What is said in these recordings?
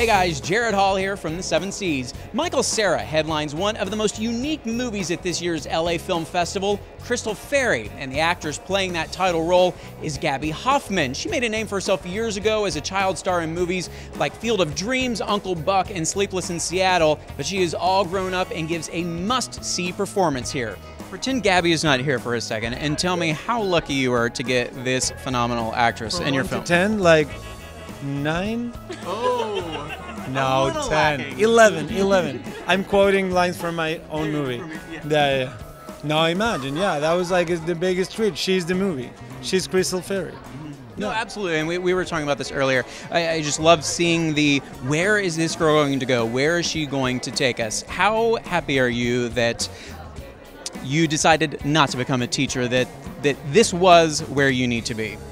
Hey guys, Jared Hall here from the Seven Seas. Michael Cera headlines one of the most unique movies at this year's LA Film Festival, Crystal Fairy, and the actress playing that title role is Gaby Hoffmann. She made a name for herself years ago as a child star in movies like Field of Dreams, Uncle Buck, and Sleepless in Seattle, but she is all grown up and gives a must-see performance here. Pretend Gaby is not here for a second and tell me how lucky you are to get this phenomenal actress in your film. 1 to 10, like 9? Oh, no, 10. lacking. 11. I'm quoting lines from my own movie. Yeah. Now imagine, that was like the biggest treat. She's the movie. She's Crystal Fairy. No, absolutely, and we were talking about this earlier. I just love seeing where is this girl going to go? Where is she going to take us? How happy are you that you decided not to become a teacher, that this was where you need to be?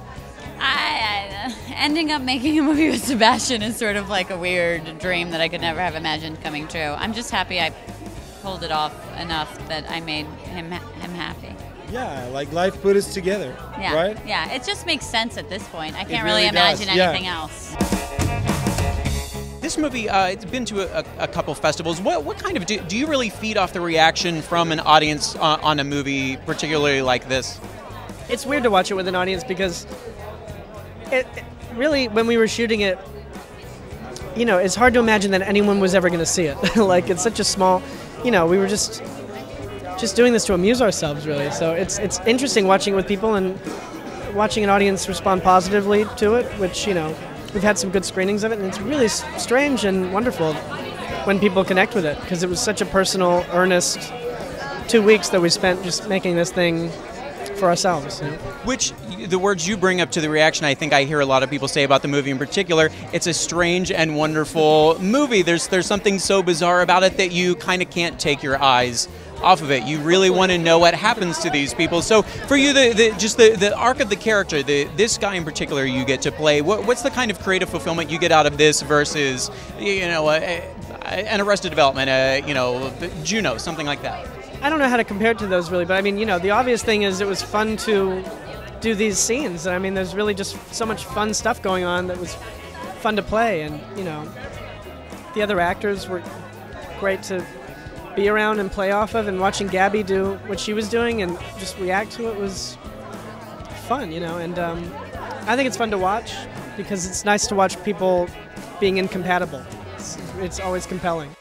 Ending up making a movie with Sebastian is sort of like a weird dream that I could never have imagined coming true. I'm just happy I pulled it off enough that I made him happy. Yeah, like life put us together, right? Yeah, it just makes sense at this point. I can't really really imagine does, anything else. This movie, it's been to a couple festivals. What kind of, do you really feed off the reaction from an audience on a movie, particularly like this? It's weird to watch it with an audience because it really, when we were shooting it, it's hard to imagine that anyone was ever going to see it. Like, it's such a small, we were just doing this to amuse ourselves, really. So it's interesting watching it with people and watching an audience respond positively to it, which, we've had some good screenings of it, and it's really strange and wonderful when people connect with it, because it was such a personal, earnest 2 weeks that we spent just making this thing for ourselves. Which, the words you bring up to the reaction, I think I hear a lot of people say about the movie in particular, it's a strange and wonderful movie. There's something so bizarre about it that you kind of can't take your eyes off of it. You really want to know what happens to these people. So for you, the arc of the character, this guy in particular you get to play, what's the kind of creative fulfillment you get out of this versus, an Arrested Development, Juno, something like that? I don't know how to compare it to those, really, but I mean, the obvious thing is it was fun to do these scenes. I mean, there's really just so much fun stuff going on that was fun to play, and, the other actors were great to be around and play off of, and watching Gaby do what she was doing and just react to it was fun, and I think it's fun to watch because it's nice to watch people being incompatible. It's always compelling.